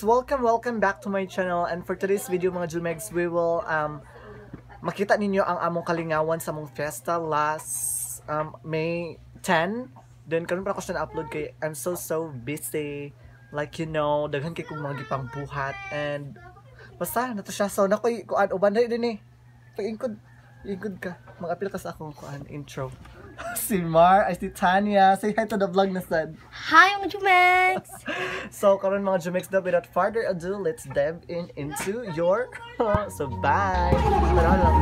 welcome back to my channel. And for today's video mga Jumegs, we will makita ninyo ang among kalingawan sa among fiesta last May 10. Then karon pa ako siya na-upload kay I'm so busy. Like you know, daghan kay kong mga gipang buhat and basta nato siya. So nakoy kuan uban din eh. Ingkod ka. Mag-apil ka sa akong kuan intro. Si Mar, ay si Tanya. Say hi to the vlog na sad. Hi mga Jumegs! So, karon mga Jumegs na, without further ado, let's dive into your... So, bye! Tara lang.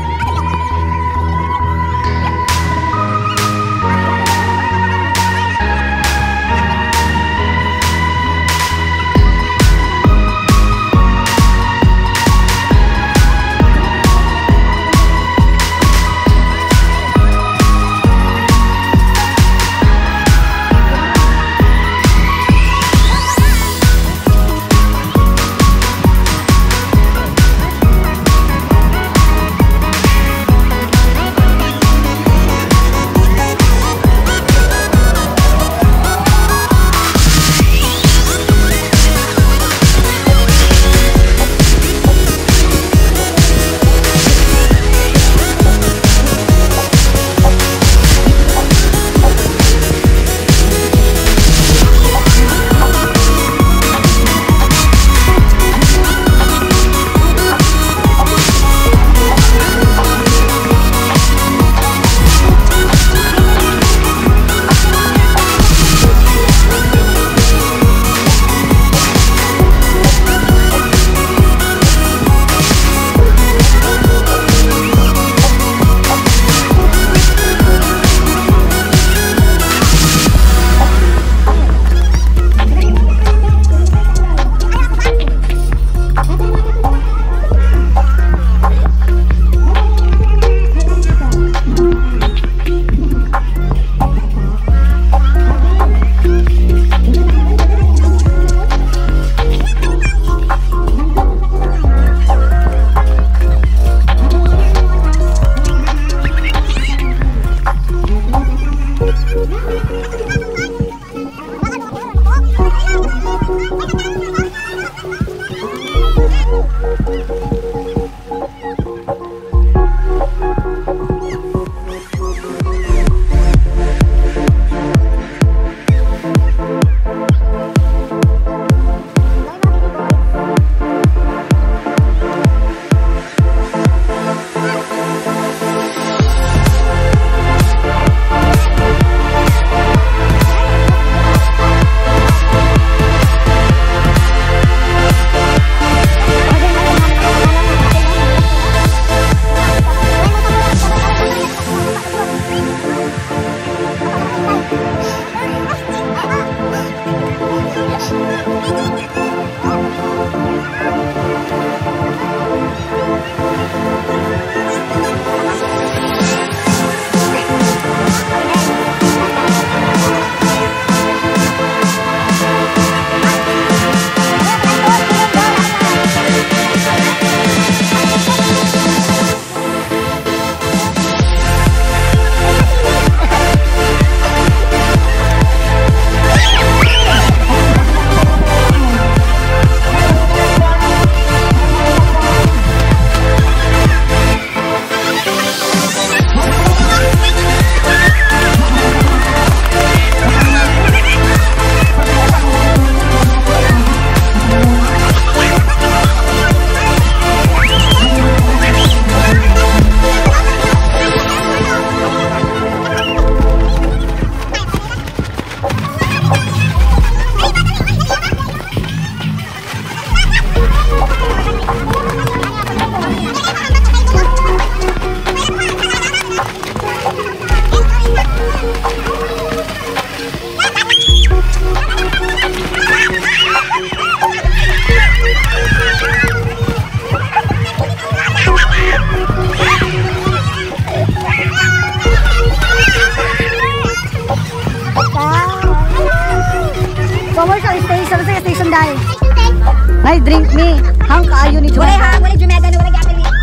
Ay, drink me. Hang kaayo ni Jumega. Wala Jumega na wala gapil ni.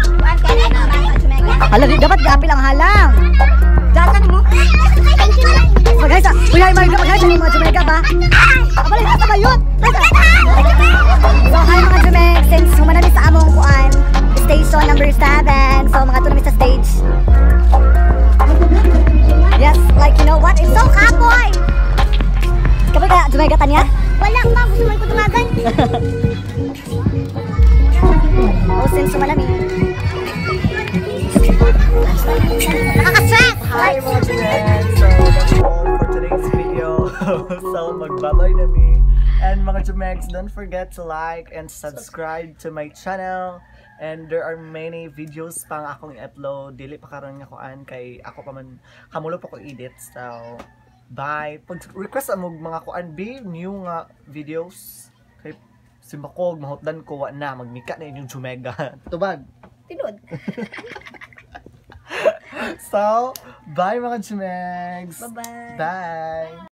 Hala, dapat gapil ang halang. Dagan mo. So guys, sa... Uy, hi, magkakasya ng mga Jumega ba? Abalik na sa bayot! So, hi mga Jumeg, since humanami sa among kuan, station number 7. So, mga tunami sa stage. Yes, like, you know what? It's so kapoy! Kapag ka Jumega tanya? Wala ma, gusto mo ko tumagan. Oh, since humanami. Nakaka-stress! Hi mga Jumeg! So that's all for today's video. So magbabay na mi. And mga Jumegs, don't forget to like and subscribe to my channel. And there are many videos pang akong i-upload. Dili pa karon nga kuan kay ako pa man kamulo pa ko edit. So bye. Pag request mo mga kuan be new nga videos kay simbakog mahutdan ko wa na magmika na inyong Jumega. Tubag. Tinod. So, bye mga Jumegs. Bye-bye. Bye.